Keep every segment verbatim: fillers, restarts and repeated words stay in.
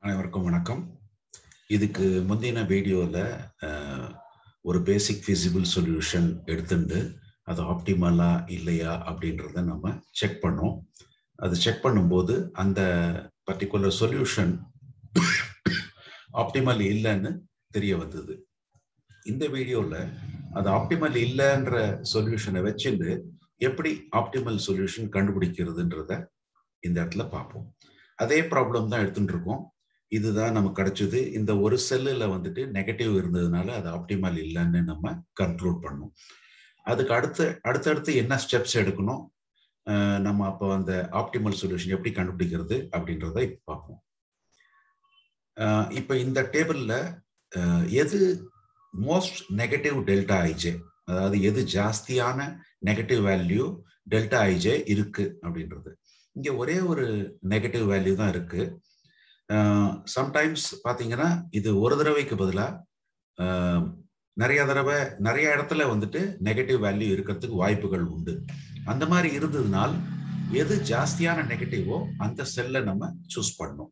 அனைவருக்கும் வணக்கம். இதுக்கு முந்தின வீடியோவில் ஒரு பேசிக் ஃபிசிபிள் சொல்யூஷன் எடுத்துட்டு அது ஆப்டிமலா இல்லையா அப்படின்றத நம்ம செக் பண்ணோம். அது செக் பண்ணும்போது அந்த பர்டிகுலர் சொல்யூஷன் ஆப்டிமல் இல்லைன்னு தெரிய வந்தது. இந்த வீடியோவில் அது ஆப்டிமல் இல்லைன்ற சொல்யூஷனை வச்சுட்டு எப்படி ஆப்டிமல் சொல்யூஷன் கண்டுபிடிக்கிறதுன்றத இந்த இடத்துல பார்ப்போம். அதே ப்ராப்ளம் தான் எடுத்துட்டு இருக்கோம். இதுதான் நமக்கு கிடைச்சது. இந்த ஒரு செல்லுல வந்துட்டு நெகட்டிவ் இருந்ததுனால அது ஆப்டிமல் இல்லைன்னு நம்ம கன்க்ளூட் பண்ணோம். அதுக்கு அடுத்து அடுத்தடுத்து என்ன ஸ்டெப்ஸ் எடுக்கணும், நம்ம அப்போ அந்த ஆப்டிமல் சொல்யூஷன் எப்படி கண்டுபிடிக்கிறது அப்படின்றத இப்போ பார்ப்போம். இப்போ இந்த டேபிள்ல எது மோஸ்ட் நெகட்டிவ் டெல்டா ஐஜே, அதாவது எது ஜாஸ்தியான நெகட்டிவ் வேல்யூ டெல்டா ஐஜே இருக்கு அப்படின்றது. இங்க ஒரே ஒரு நெகட்டிவ் வேல்யூ தான் இருக்கு. சம்டைம்ஸ் பார்த்தீங்கன்னா இது ஒரு தடவைக்கு பதிலாக நிறைய தடவை நிறைய இடத்துல வந்துட்டு நெகட்டிவ் வேல்யூ இருக்கிறதுக்கு வாய்ப்புகள் உண்டு. அந்த மாதிரி இருந்ததுனால் எது ஜாஸ்தியான நெகட்டிவோ அந்த செல்லை நம்ம சூஸ் பண்ணணும்.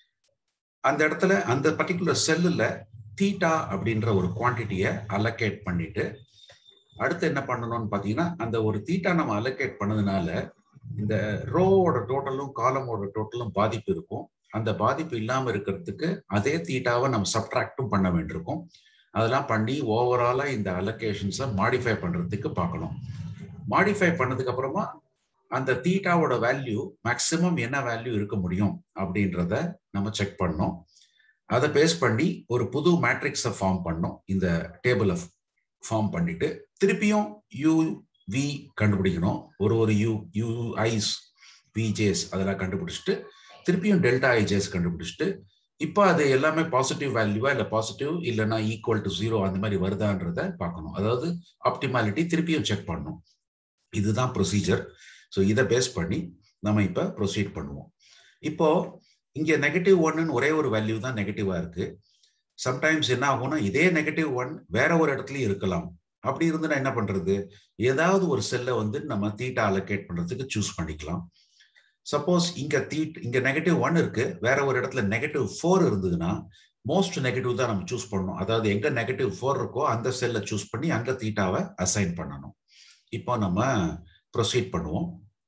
அந்த இடத்துல அந்த பர்டிகுலர் செல்லுல தீட்டா அப்படின்ற ஒரு குவான்டிட்டியை அலோகேட் பண்ணிட்டு அடுத்து என்ன பண்ணணும்னு பார்த்தீங்கன்னா, அந்த ஒரு தீட்டா நம்ம அலோகேட் பண்ணதுனால இந்த ரோவோட டோட்டலும் காலமோட டோட்டலும் பாதிப்பு இருக்கும். அந்த பாதிப்பு இல்லாம இருக்கிறதுக்கு அதே தீட்டாவை நம்ம சப்ட்ராக்டும் பண்ண வேண்டியிருக்கும். அதெல்லாம் பண்ணி ஓவராலா இந்த அலோகேஷன்ஸை மாடிஃபை பண்றதுக்கு பார்க்கணும். மாடிஃபை பண்ணதுக்கு அப்புறமா அந்த தீட்டாவோட வேல்யூ மேக்சிமம் என்ன வேல்யூ இருக்க முடியும் அப்படின்றத நம்ம செக் பண்ணோம். அதை பேஸ் பண்ணி ஒரு புது மேட்ரிக்ஸை ஃபார்ம் பண்ணோம். இந்த டேபிளை ஃபார்ம் பண்ணிட்டு திருப்பியும் யூ வி கண்டுபிடிக்கணும். ஒரு ஒரு யூ யூ ஐஸ் விஜேஸ் அதெல்லாம் கண்டுபிடிச்சிட்டு திருப்பியும் டெல்டா ஐஜேஸ் கண்டுபிடிச்சிட்டு இப்போ அது எல்லாமே பாசிட்டிவ் வேல்யூவா இல்லை பாசிட்டிவ் இல்லைன்னா ஈக்குவல் டு ஜீரோ அந்த மாதிரி வருதான்றத பார்க்கணும். அதாவது ஆப்டிமாலிட்டி திருப்பியும் செக் பண்ணணும். இதுதான் ப்ரொசீஜர். ஸோ இதை பேஸ் பண்ணி நம்ம இப்போ ப்ரொசீட் பண்ணுவோம். இப்போ இங்கே நெகட்டிவ் ஒன்னு ஒரே ஒரு வேல்யூ தான் நெகட்டிவா இருக்கு. சம்டைம்ஸ் என்ன ஆகும்னா இதே நெகட்டிவ் ஒன் வேற ஒரு இடத்துலயும் இருக்கலாம். அப்படி இருந்துன்னா என்ன பண்றது, ஏதாவது ஒரு செல்லை வந்து நம்ம தீட்டா அலோகேட் பண்றதுக்கு சூஸ் பண்ணிக்கலாம். சப்போஸ் இங்க தீட் இங்க நெகட்டிவ் ஒன் இருக்கு, வேற ஒரு இடத்துல நெகட்டிவ் ஃபோர் இருந்ததுன்னா மோஸ்ட் நெகட்டிவ் தான் நம்ம சூஸ் பண்ணணும். அதாவது எங்க நெகட்டிவ் ஃபோர் இருக்கோ அந்த செல்லை சூஸ் பண்ணி அங்க தீட்டாவை அசைன் பண்ணணும். இப்போ நம்ம ப்ரொசீட் பண்ணுவோம்.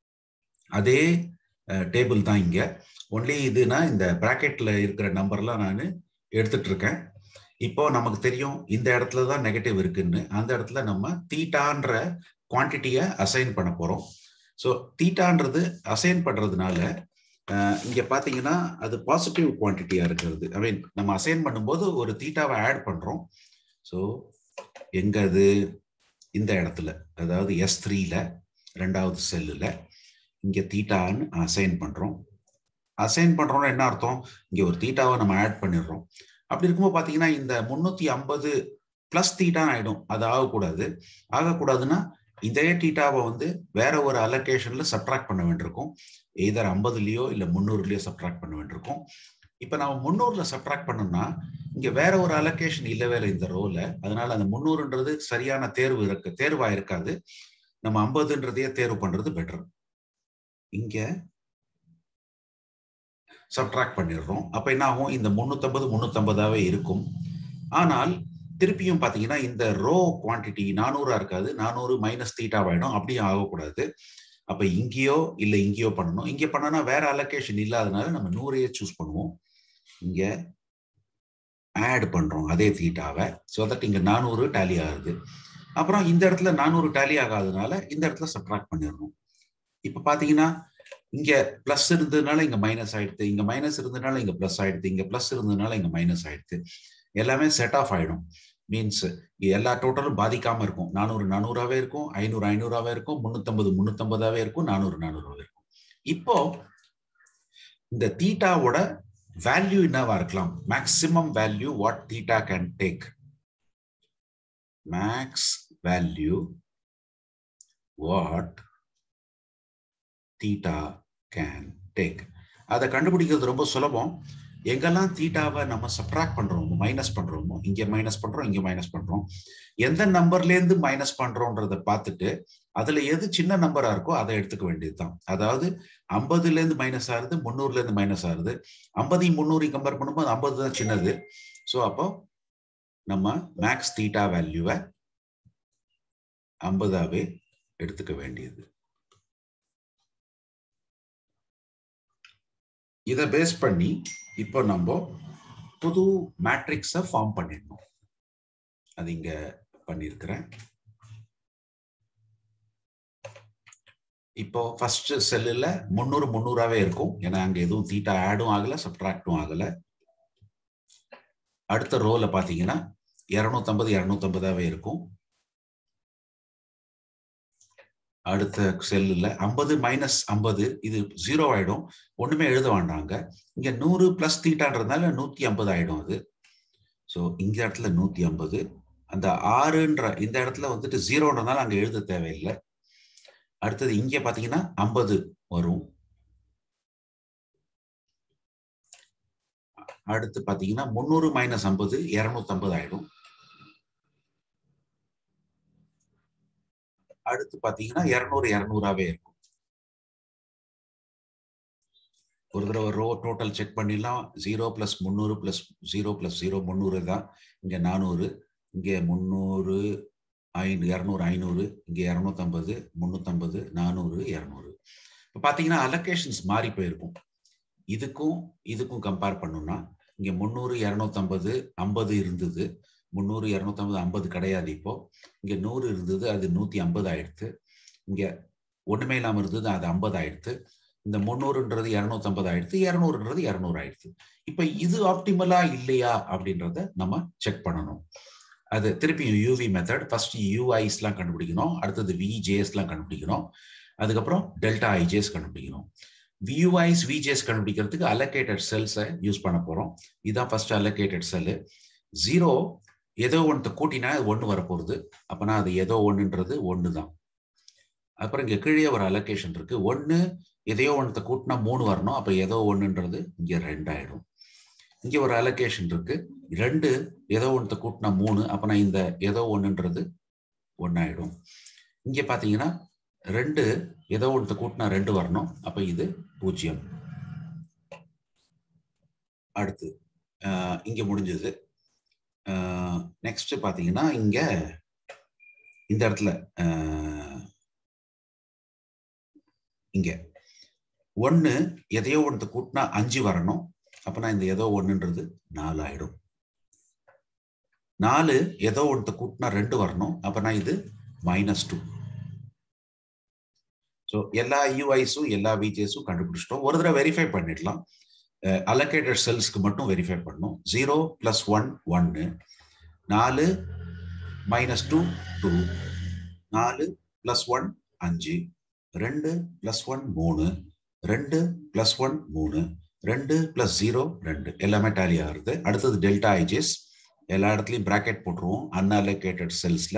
அதே டேபிள் தான் இங்க. ஒன்லி இதுனா இந்த பிராக்கெட்ல இருக்கிற நம்பர்லாம் நான் எடுத்துட்டு இருக்கேன். இப்போ நமக்கு தெரியும் இந்த இடத்துல தான் நெகட்டிவ் இருக்குன்னு. அந்த இடத்துல நம்ம தீட்டான்ற குவான்டிட்டியை அசைன் பண்ண போறோம். ஸோ தீட்டான்றது அசைன் பண்றதுனால இங்க பாத்தீங்கன்னா அது பாசிட்டிவ் குவான்டிட்டியா இருக்கிறது. ஐ மீன் நம்ம அசைன் பண்ணும்போது ஒரு தீட்டாவை ஆட் பண்றோம். ஸோ எங்க அது இந்த இடத்துல, அதாவது எஸ் த்ரீல ரெண்டாவது செல்லுல இங்க தீட்டான்னு அசைன் பண்றோம். அசைன் பண்றோம்னா என்ன அர்த்தம், இங்க ஒரு தீட்டாவை நம்ம ஆட் பண்ணிடுறோம். அப்படி இருக்கும்போது பாத்தீங்கன்னா இந்த முன்னூத்தி ஐம்பது பிளஸ் தீட்டா ஆயிடும். அது ஆகக்கூடாது. ஆகக்கூடாதுன்னா இதே தீட்டாவை வந்து வேற ஒரு அலோகேஷன்ல சப்ட்ராக்ட் பண்ண வேண்டியிருக்கும். எய்தர் ஐம்பதுலயோ இல்ல முன்னூறுலயோ சப்ட்ராக்ட் பண்ண வேண்டியிருக்கும். இப்ப நம்ம முன்னூறுல சப்ட்ராக்ட் பண்ணோம்னா இங்க வேற ஒரு அலோகேஷன் இல்லவே இல்லை இந்த ரோல. அதனால அந்த முன்னூறுன்றது சரியான தேர்வு இருக்கு தேர்வா இருக்காது. நம்ம ஐம்பதுன்றதையே தேர்வு பண்றது பெட்டர். இங்க சப்ட்ராக்ட் பண்ணிடுறோம். அப்ப என்ன ஆகும், இந்த முன்னூத்தி ஐம்பது முன்னூத்தி ஐம்பதாவே இருக்கும். ஆனால் திருப்பியும் பாத்தீங்கன்னா இந்த ரோ குவான்டிட்டி நானூறா இருக்காது, நானூறு மைனஸ் தீட்டாவாயிடும். அப்படியும் ஆகக்கூடாது. அப்ப இங்கேயோ இல்ல இங்கேயோ பண்ணணும். இங்க பண்ணனா வேற அலோகேஷன் இல்லாதனால நம்ம நூறையே சூஸ் பண்ணுவோம். இங்க ஆட் பண்றோம் அதே தீட்டாவை. ஸோ தட் இங்க நானூறு டேலி ஆகுது. அப்புறம் இந்த இடத்துல நானூறு டேலி ஆகாதனால இந்த இடத்துல சப்ட்ராக்ட் பண்ணிடணும். இப்ப பாத்தீங்கன்னா இங்க பிளஸ் இருந்ததுனால இங்க மைனஸ் ஆயிடுது, இங்க மைனஸ் இருந்ததுனால இங்க பிளஸ் ஆயிடுது, இங்க பிளஸ் இருந்ததுனால இங்க மைனஸ் ஆயிடுது. எல்லாமே செட் ஆஃப் ஆயிடும். மீன்ஸ் எல்லா டோட்டலும் பாதிக்காம இருக்கும். நானூறு நானூறாவே இருக்கும், ஐநூறு ஐநூறாவே இருக்கும், முன்னூத்தி ஐம்பது முன்னூத்தி ஐம்பதாவே இருக்கும், நானூறு நானூறாவே இருக்கும். இப்போ இந்த தீட்டாவோட வேல்யூ என்னவா இருக்கலாம், maximum value what theta can take, max value what theta can take. அதை கண்டுபிடிக்கிறது ரொம்ப சுலபம். எங்கெல்லாம் தீட்டாவை நம்ம சப்ட்ராக்ட் பண்றோமோ மைனஸ் பண்றோமோ இங்க மைனஸ் பண்றோம் இங்க மைனஸ் பண்றோம் எந்த நம்பர்ல இருந்து மைனஸ் பண்றோம்ன்றத பார்த்துட்டு அதுல எது சின்ன நம்பரா இருக்கோ அதை எடுத்துக்க வேண்டியதுதான். அதாவது ஐம்பதுல இருந்து மைனஸ் ஆகுது முன்னூறுல இருந்து மைனஸ் ஆகுது ஐம்பதையும் முன்னூறையும் கம்பேர் பண்ணும்போது ஐம்பது தான் சின்னது. ஸோ அப்போ நம்ம மேக்ஸ் தீட்டா வேல்யூவை ஐம்பதாவே எடுத்துக்க வேண்டியது. இதை பேஸ் பண்ணி இப்போ நம்ம புது மேட்ரிக்ஸை ஃபார்ம் பண்ணிடணும். அது இங்க பண்ணிருக்கிறேன். இப்போ ஃபர்ஸ்ட் செல்லுல முன்னூறு முன்னூறாவே இருக்கும். ஏன்னா அங்க எதுவும் தீட்டா ஆடும் ஆகல சப்ட்ராக்டும் ஆகல. அடுத்த ரோல பாத்தீங்கன்னா இருநூத்தி ஐம்பது இருநூத்தி ஐம்பதாவே இருக்கும். அடுத்த செல்லுல ஐம்பது மைனஸ் ஐம்பது இது ஜீரோ ஆயிடும். ஒண்ணுமே எழுத வேண்டாங்க. இங்க நூறு பிளஸ் தீட்டான்றதுனால நூத்தி ஐம்பது ஆயிடும் அது. ஸோ இந்த இடத்துல நூத்தி ஐம்பது, அந்த ஆறுன்ற இந்த இடத்துல வந்துட்டு ஜீரோன்றதுனால அங்க எழுத தேவையில்லை. அடுத்தது இங்க பாத்தீங்கன்னா ஐம்பது வரும். அடுத்து பாத்தீங்கன்னா முன்னூறு மைனஸ் ஐம்பது இருநூத்தி ஐம்பது ஆயிடும். அடுத்து பாத்தீங்கன்னா இருநூறு இருநூறாவே இருக்கும். ஒரு தடவை ரோ டோட்டல் செக் பண்ணிடலாம். ஜீரோ பிளஸ் முந்நூறு பிளஸ் ஜீரோ பிளஸ் ஜீரோ முந்நூறு தான். இங்க நானூறு, இங்க முந்நூறு ஐநூறு இரநூறு ஐநூறு, இங்க இருநூத்தி ஐம்பது முன்னூத்தி ஐம்பது நானூறு இருநூறு. இப்போ பாத்தீங்கன்னா அலோகேஷன்ஸ் மாறி போயிருக்கும். இதுக்கும் இதுக்கும் கம்பேர் பண்ணோம்னா இங்க முந்நூறு இருநூத்தி ஐம்பது ஐம்பது இருந்தது, முந்நூறு இருநூத்தி ஐம்பது ஐம்பது கிடையாது. இப்போ இங்க நூறு இருந்தது, அது நூத்தி ஐம்பது ஆயிடுத்து. இங்க ஒண்ணுமே இல்லாம இருந்தது, அது ஐம்பது ஆயிடுத்து. இந்த முந்நூறுன்றது இருநூத்தி ஐம்பது ஆயிடுத்து, இருநூறுன்றது இருநூறு ஆயிடுத்து. இப்ப இது ஆப்டிமலா இல்லையா அப்படின்றத நம்ம செக் பண்ணணும். அது திருப்பி யூவி மெத்தட். ஃபர்ஸ்ட் யூஐஸ் எல்லாம் கண்டுபிடிக்கணும், அடுத்தது விஜேஎஸ் எல்லாம் கண்டுபிடிக்கணும், அதுக்கப்புறம் டெல்டா ஐஜேஸ் கண்டுபிடிக்கணும். வியூஐஸ் விஜேஎஸ் கண்டுபிடிக்கிறதுக்கு அலோகேட்டட் செல்ஸை யூஸ் பண்ண போறோம். இதுதான் ஃபர்ஸ்ட் அலோகேட்டட் செல். ஜீரோ ஏதோ ஒன்று கூட்டினா ஒன்று வரப்போகுது. அப்பனா அது ஏதோ ஒன்றுன்றது ஒன்று தான். அப்புறம் இங்க கீழே ஒரு அலோகேஷன் இருக்கு. ஒன்று எதையோ ஒன்றத்தை கூட்டினா மூணு வரணும். அப்ப ஏதோ ஒன்றுன்றது இங்க ரெண்டு ஆயிடும். இங்க ஒரு அலோகேஷன் இருக்கு. ரெண்டு ஏதோ ஒன்றத்தை கூட்டினா மூணு. அப்பனா இந்த ஏதோ ஒன்றுன்றது ஒன்னாயிடும். இங்க பாத்தீங்கன்னா ரெண்டு ஏதோ ஒன்றத்தை கூட்டினா ரெண்டு வரணும். அப்ப இது பூஜ்ஜியம். அடுத்து இங்க முடிஞ்சது. நெக்ஸ்ட் பாத்தீங்கன்னா இங்க இந்த இடத்துல இங்க ஒன்னு எதையோ ஒன்று கூட்டினா அஞ்சு வரணும். அப்பனா இந்த ஏதோ ஒண்ணுன்றது நாலு ஆயிடும். நாலு ஏதோ ஒன்று கூட்டினா ரெண்டு வரணும். அப்பனா இது மைனஸ் டூ. ஸோ எல்லா யூஐஸும் எல்லா விஜேஸும் கண்டுபிடிச்சிட்டோம். ஒரு தடவை வெரிஃபை பண்ணிடலாம். அலோகேட்டட் செல்ஸ்க்கு மட்டும் வெரிஃபை பண்ணணும். ஜீரோ பிளஸ் ஒன் ஒன்னு, நாலு மைனஸ் டூ டூ, நாலு பிளஸ் ஒன் அஞ்சு, ரெண்டு பிளஸ் ஒன் மூணு, ரெண்டு பிளஸ் ஒன் மூணு, ரெண்டு பிளஸ் ஜீரோ ரெண்டு, எல்லாமே டேலி ஆகுது. அடுத்தது டெல்டா ஐஜேஸ். எல்லா இடத்துலையும் பிராக்கெட் போட்டுருவோம் அன்அலோகேட்டட் செல்ஸ்ல.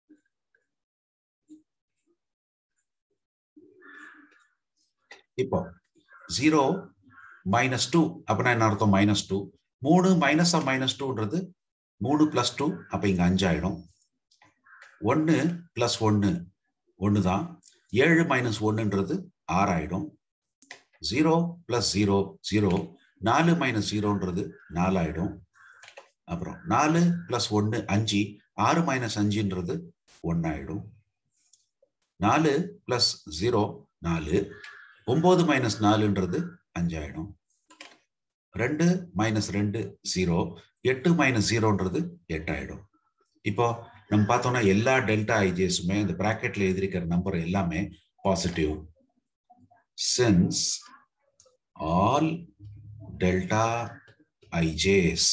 இப்போ ஜீரோ மைனஸ் டூ அப்படின்னா என்ன அர்த்தம்? Minus two. மூணு மைனஸ் ஆஃப் மைனஸ் டூன்றது மூணு பிளஸ் டூ, அப்ப இங்க அஞ்சு ஆயிடும். ஒன்னு பிளஸ் ஒன்னு ஒன்னு தான். ஏழு மைனஸ் ஒன்னுன்றது ஆறு ஆயிடும். ஜீரோ பிளஸ் ஜீரோ ஜீரோ, நாலு மைனஸ் ஜீரோன்றது நாலு ஆயிடும். அப்புறம் நாலு பிளஸ் ஒன்னு அஞ்சு, ஆறு மைனஸ் அஞ்சுன்றது ஒன்னு ஆயிடும். நாலு பிளஸ் ஜீரோ நாலு, ஒன்பது மைனஸ் நாலுன்றது அஞ்சு ஆயிடும். ரெண்டு மைனஸ் ரெண்டு ஜீரோ, எட்டு மைனஸ் ஜீரோன்றது எட்டு ஆயிடும். இப்போ நம்ம பார்த்தோம்னா எல்லா டெல்டா ஐஜேஸுமே இந்த பிராக்கெட்ல எழுதிருக்கிற நம்பர் எல்லாமே positive. Since all delta I Js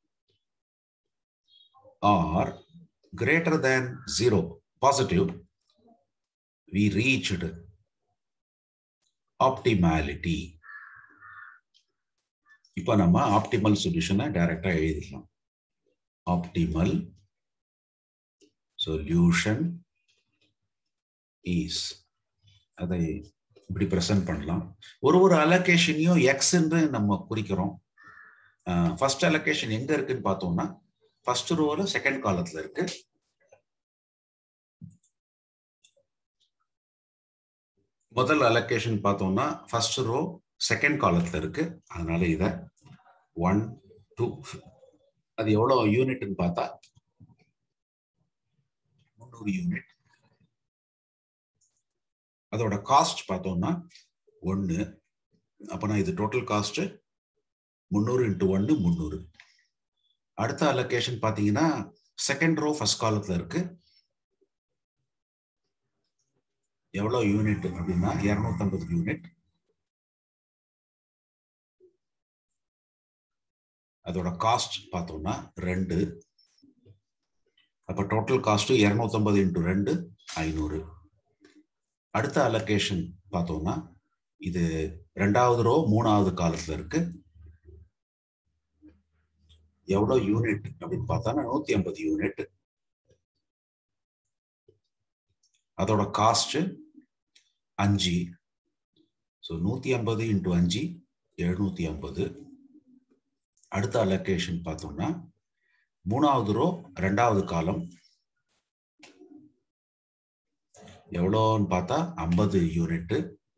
are greater than zero, positive, we reached optimality. இப்போ நம்ம ஆப்டிமல் சொல்யூஷனை டைரக்டா எழுதிடலாம். ஆப்டிமல் சொல்யூஷன் இஸ், அதை இப்படி பிரசன்ட் பண்ணலாம். ஒரு ஒரு அலோகேஷனையும் எக்ஸ் என்று நம்ம குறிக்கிறோம். ஃபர்ஸ்ட் அலோகேஷன் எங்க இருக்குன்னு பார்த்தோம்னா ஃபர்ஸ்ட் ரோல செகண்ட் காலத்துல இருக்கு. முதல் அலோகேஷன் பார்த்தோம்னா ஃபர்ஸ்ட் ரோ செகண்ட் காலத்துல இருக்கு. அதனால இத ஒன் டூ அது எவ்வளவு யூனிட்னு பார்த்தா முந்நூறு யூனிட். அதோட காஸ்ட் பார்த்தோம்னா ஒன்னு. அப்பனா இது டோட்டல் காஸ்ட் முந்நூறு இன்ட்டு ஒன்னு முந்நூறு. அடுத்த அலோகேஷன் பாத்தீங்கன்னா செகண்ட் ரோ ஃபர்ஸ்ட் காலத்துல இருக்கு. எவ்வளவு யூனிட் அப்படின்னா இருநூத்தி ஐம்பது யூனிட். அதோட காஸ்ட் பார்த்தோம்னா ரெண்டு. அப்ப டோட்டல் காஸ்ட் இருநூத்தி ஐம்பது இன்ட்டு ரெண்டு ஐநூறு. அடுத்த அலோகேஷன் பார்த்தோம்னா இது ரெண்டாவது ரோ மூணாவது காலத்துல இருக்கு. எவ்வளவு யூனிட் அப்படின்னு பார்த்தா நூத்தி ஐம்பது யூனிட். அதோட காஸ்ட் அஞ்சு. ஸோ நூத்தி ஐம்பது இன்ட்டு அஞ்சு எழுநூத்தி ஐம்பது. அடுத்த அலோகேஷன் பார்த்தோம்னா மூணாவது ரோ ரெண்டாவது காலம் எவ்வளோன்னு பார்த்தா ஐம்பது யூனிட்.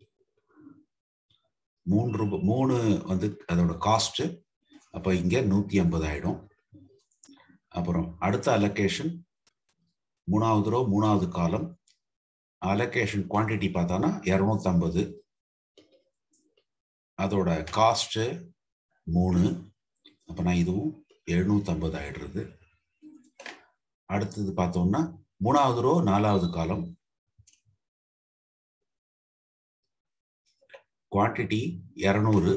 மூன்று மூணு வந்து அதோட காஸ்ட். அப்ப இங்க நூத்தி ஐம்பது ஆயிடும். அப்புறம் அடுத்த அலோகேஷன் மூணாவது ரோ மூணாவது காலம் அலோகேஷன் குவான்டிட்டி பார்த்தானா இருநூத்தி ஐம்பது. அதோட காஸ்ட் மூணு. அப்பனா இதுவும் எழுநூத்தி ஐம்பது ஆயிடுறது. அடுத்தது பார்த்தோம்னா மூணாவது ரோ நாலாவது காலம் குவான்டிட்டி இருநூறு.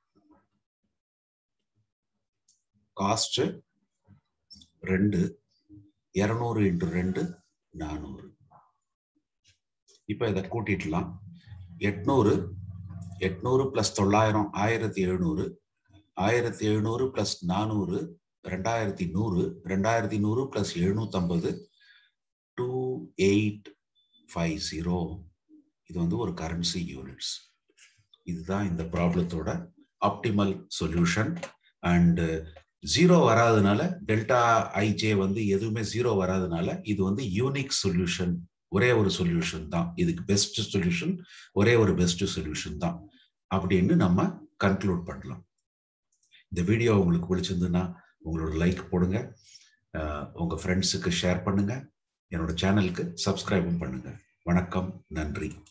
காஸ்ட் ரெண்டு. இருநூறு இன்ட்டு ரெண்டு நானூறு. இப்ப இதை கூட்டிடலாம். எட்நூறு எட்நூறு பிளஸ் தொள்ளாயிரம் ஆயிரத்தி எழுநூறு. ஆயிரத்தி எழுநூறு பிளஸ் நானூறு ரெண்டாயிரத்தி நூறு. ரெண்டாயிரத்தி நூறு பிளஸ் எழுநூத்தி ஐம்பது டூ எயிட் ஃபைவ் ஜீரோ. இது வந்து ஒரு கரன்சி யூனிட்ஸ். இதுதான் இந்த ப்ராப்ளத்தோட ஆப்டிமல் சொல்யூஷன். அண்ட் ஜீரோ வராதனால டெல்டா ஐஜே வந்து எதுவுமே ஜீரோ வராதனால இது வந்து யூனிக் சொல்யூஷன். ஒரே ஒரு சொல்யூஷன் தான் இதுக்கு பெஸ்ட் சொல்யூஷன். ஒரே ஒரு பெஸ்ட் சொல்யூஷன் தான் அப்படின்னு நம்ம கன்க்ளூட் பண்ணலாம். இந்த வீடியோ உங்களுக்கு பிடிச்சிருந்ததுன்னா உங்களோட லைக் போடுங்க, உங்க ஃப்ரெண்ட்ஸுக்கு ஷேர் பண்ணுங்க, என்னோட சேனலுக்கு சப்ஸ்கிரைபும் பண்ணுங்க. வணக்கம், நன்றி.